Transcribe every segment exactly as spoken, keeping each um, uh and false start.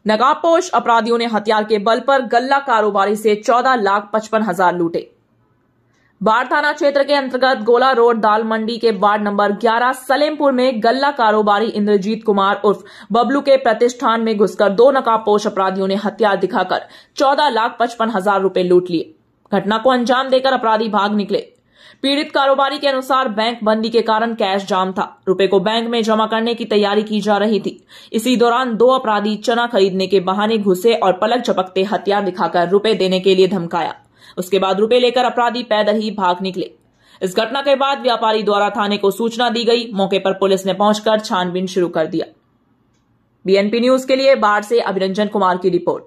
नकाबपोश अपराधियों ने हथियार के बल पर गल्ला कारोबारी से चौदह लाख पचपन हजार लूटे। बाढ़ थाना क्षेत्र के अंतर्गत गोला रोड दाल मंडी के वार्ड नंबर ग्यारह सलेमपुर में गल्ला कारोबारी इंद्रजीत कुमार उर्फ बबलू के प्रतिष्ठान में घुसकर दो नकाबपोश अपराधियों ने हथियार दिखाकर चौदह लाख पचपन हजार रुपए लूट लिए। घटना को अंजाम देकर अपराधी भाग निकले। पीड़ित कारोबारी के अनुसार बैंक बंदी के कारण कैश जाम था। रुपए को बैंक में जमा करने की तैयारी की जा रही थी। इसी दौरान दो अपराधी चना खरीदने के बहाने घुसे और पलक झपकते हथियार दिखाकर रुपए देने के लिए धमकाया। उसके बाद रुपए लेकर अपराधी पैदल ही भाग निकले। इस घटना के बाद व्यापारी द्वारा थाने को सूचना दी गई। मौके पर पुलिस ने पहुंचकर छानबीन शुरू कर दिया। बीएनपी न्यूज के लिए बाढ़ से अभिरंजन कुमार की रिपोर्ट।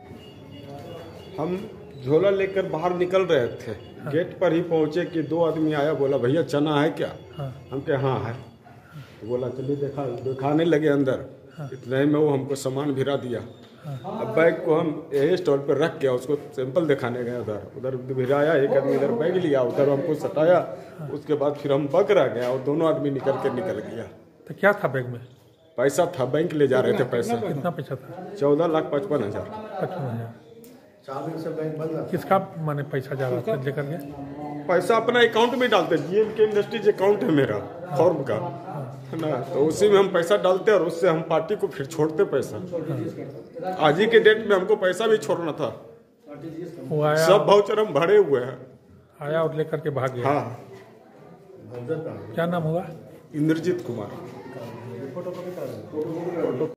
हम झोला लेकर बाहर निकल रहे थे। हाँ। गेट पर ही पहुंचे कि दो आदमी आया, बोला भैया चना है क्या? हाँ। हम कहे हाँ है। तो बोला चलिए देखा दिखाने लगे अंदर। हाँ। इतने में वो हमको सामान भिरा दिया। हाँ। अब बैग को हम यही स्टॉल पर रख के उसको सैंपल दिखाने गए। उधर उधर भिराया, एक आदमी इधर बैग लिया, उधर हमको सटाया। हाँ। उसके बाद फिर हम बक रह गया और दोनों आदमी निकल के निकल गया। तो क्या था बैग में? पैसा था, बैंक ले जा रहे थे पैसा। कितना पैसा था? चौदह लाख पचपन हजार पचपन हजार किसका माने पैसा जा रहा था लेकर के? पैसा अपना अकाउंट में डालते, जीएम के इंडस्ट्रीज अकाउंट है मेरा फॉर्म का, है ना, तो उसी में हम पैसा डालते और उससे हम पार्टी को फिर छोड़ते पैसा। आज ही के डेट में हमको पैसा भी छोड़ना था। वो आया, सब वाउचर हम भरे हुए हैं। आया और लेकर के भाग गया। हाँ। क्या नाम हुआ? इंद्रजीत कुमार।